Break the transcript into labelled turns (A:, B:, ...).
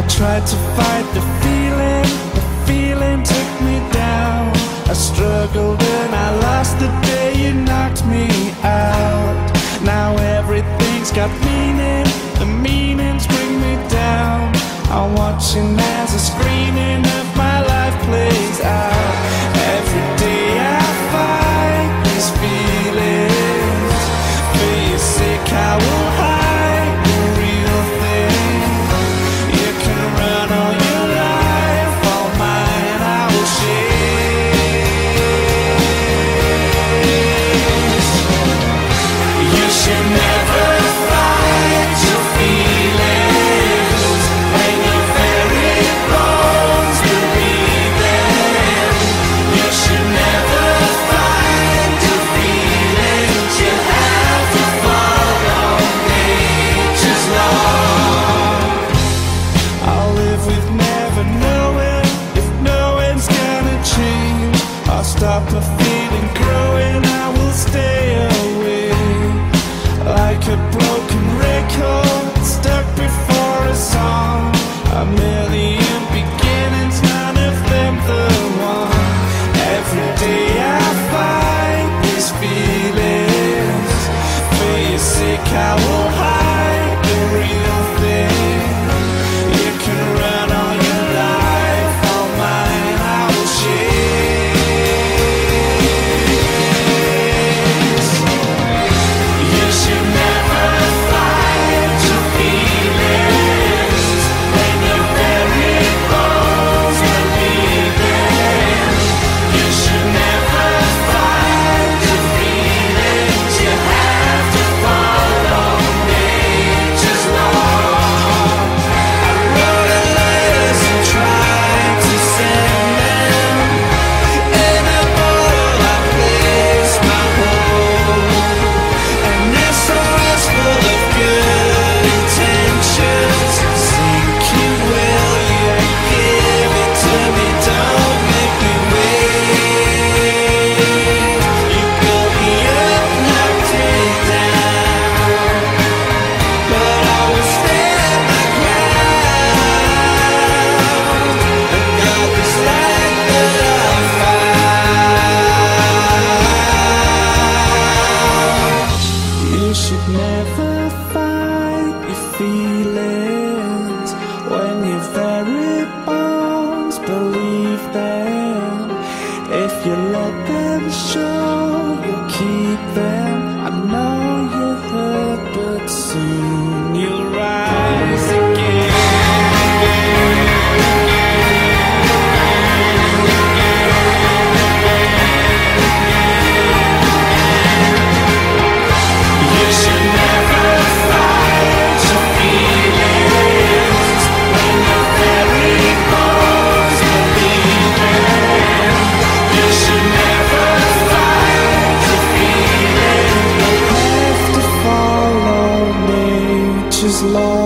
A: tried to fight the feeling took me down. I struggled and I lost the day you knocked me out. Now everything's got meaning, the meanings bring me down. I'm watching as a screening of my life plays out. Every day I fight these feelings. For your sake I will hide the real thing. You can run all your life, all mine I will chase. You should never fight your feelings, and your very bones believe them. You should never fight your feelings. You have to follow nature's law. I'll live with never knowing if knowing's gonna change. I'll stop my feeling growing, I will stay away. Like a broken record stuck before a song. A million beginnings, none of them the one. Every day I fight these feelings. For your sake I will hide the real thing. You can run all your life, all mine I will chase. You should never fight your feelings, when your very bones believe them. You should never fight your feelings. You have to follow nature's law. I wrote letters and tried to send them. In a bottle I placed my hope, and this song is full of good intentions. Sinking, will you give it to me? Don't make me wait. You built me up, knocked it down, but I will stand my ground. I got this light that I found. You should never fight your feelings, when your very bones believe them. If you let them show, you'll keep them. I know you're hurt, but soon you'll rise again. You should never fight your feelings, when your very bones believe them. You should never fight your feelings. You have to follow nature's law.